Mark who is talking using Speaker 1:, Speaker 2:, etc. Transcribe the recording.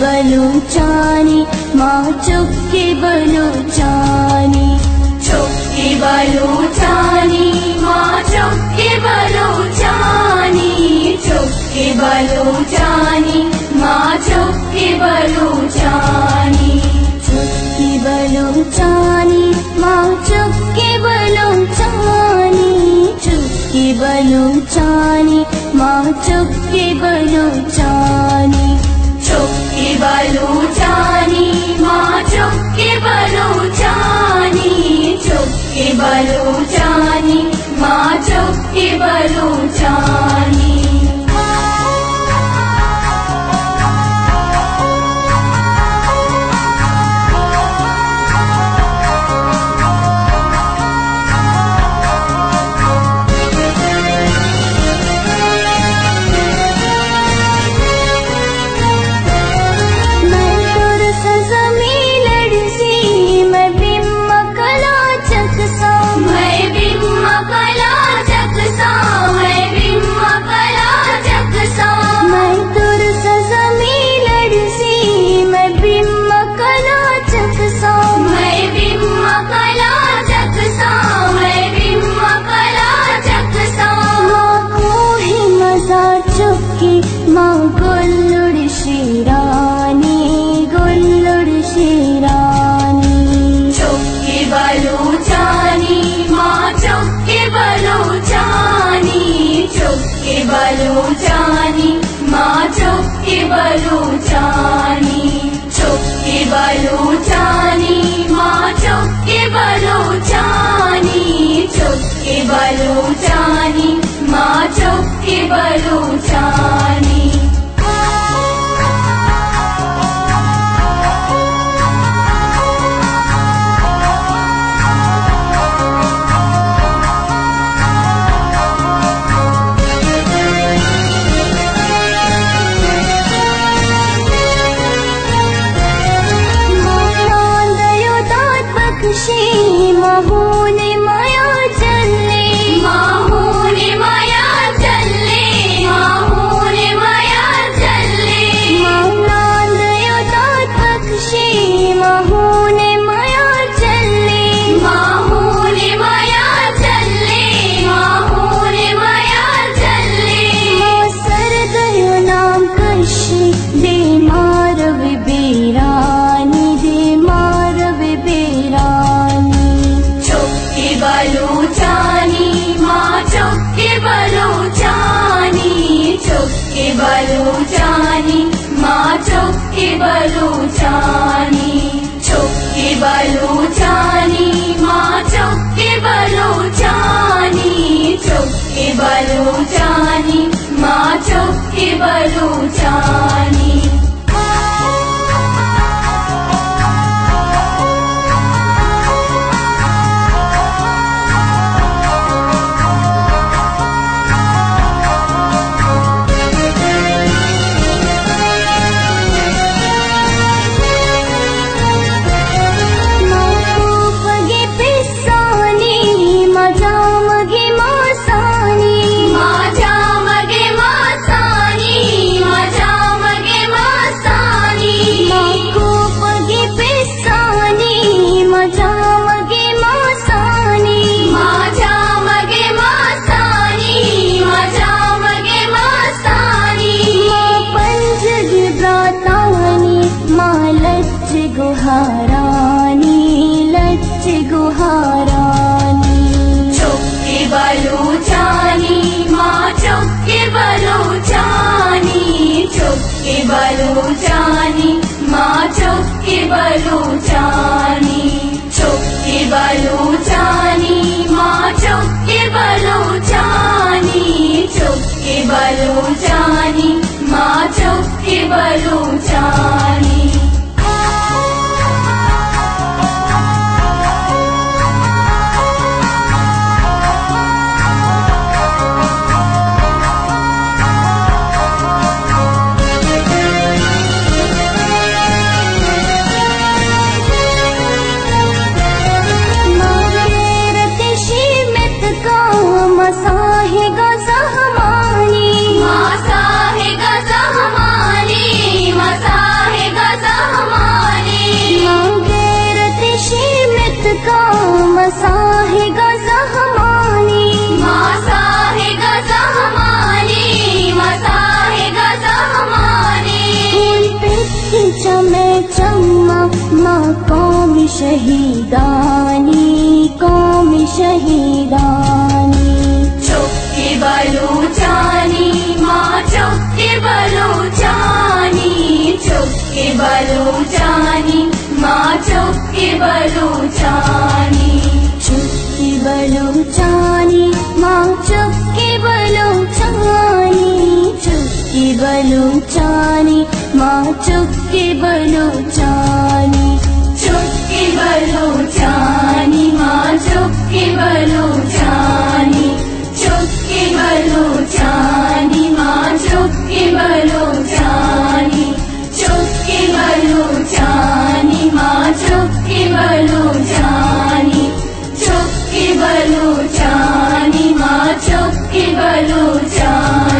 Speaker 1: बलूचानी माँ चुक्की बलूचानी,
Speaker 2: चुक्की बलूचानी माँ चुक्की बलूचानी, चुक्की बलूचानी माँ चुक्की बलूचानी,
Speaker 1: चुक्की बलूचानी माँ चुक्की बलूचानी, चुक्की बलूचानी माँ चुक्की बलूचानी,
Speaker 2: चुक्की बलूचानी माँ चुक्की बलूचानी, चुक्की बलूचानी माँ चुक्की बलूचानी।
Speaker 1: माँ गुल्लुड़ शिरानी, गुल्लुड़ शिरानी,
Speaker 2: चुक्की बलूचानी माँ चुक्की बलूचानी, चुक्की बलूचानी माँ चुक्की बलूचानी, चुक्की बलूचानी माँ चुक्की बलूचानी, चुक्की बलूचानी माँ चुक्की बलूचानी।
Speaker 1: माहूने माया चले,
Speaker 2: माहूने माया चले, माहूने माया चले,
Speaker 1: माहूने पक्षी माहूने माया चले,
Speaker 2: माहूने माया चले, माहूने माया चले,
Speaker 1: सर गयो नाम कशी दे मारव बेरानी, दे मारव बेरानी,
Speaker 2: चुक्की बलूचानी माँ चुक्की बलूचानी, चुक्की बलूचानी माँ चुक्की बलूचानी, चुक्की बलूचानी माँ चुक्की बलूचानी, चुक्की बलूचानी माँ चुक्की बलूचानी।
Speaker 1: गुहारानी, लच्च गुहारानी,
Speaker 2: चुक्की बलूचानी माँ चुक्की बलूचानी, चुक्की बलूचानी माँ चुक्की बलूचानी, चुक्की बलूचानी माँ चुक्की बलूचानी, चुक्की बलूचानी माँ चुक्की बलूचानी।
Speaker 1: साहे गज़हमानी,
Speaker 2: माँ साहे गज़हमानी, माँ साहे
Speaker 1: चमे चम्मा माँ कौमी शहीदानी कौमी शहीदानी
Speaker 2: चुक्की बलूचानी माँ चुक्की बलूचानी चुक्की बलूचानी माँ चुक्की बलूचानी
Speaker 1: चुक्की बलूचानी माँ चुक्की बलूचानी चुक्की बलूचानी माँ चुक्की बलूचानी
Speaker 2: चुक्की बलूचानी माँ चुक्की बलूचानी चुक्की बलूचानी माँ चुक्की बलूचानी चुक्की बलूचानी माँ चुक्की बलूचानी चुक्की बलूचानी माँ चुक्की बलूचानी।